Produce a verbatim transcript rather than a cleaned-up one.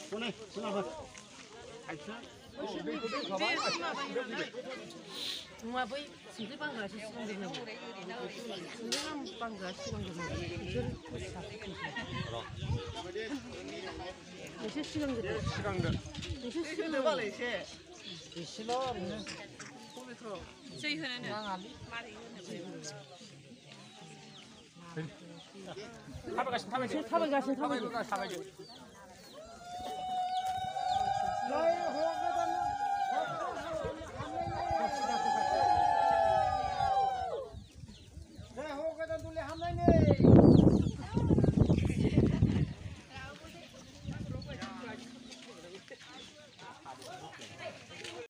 보내, 보내봐. Ngoài với chỉ cái băng là chỉ không được nào, chỉ năm băng là chỉ không được nào, chỉ 시간 돼. 시간 돼. 이제 시간 돼 봐라 이제. 싫어. 저희 흔히는 타백 가신 타백. 타백 가신 타백. 타백.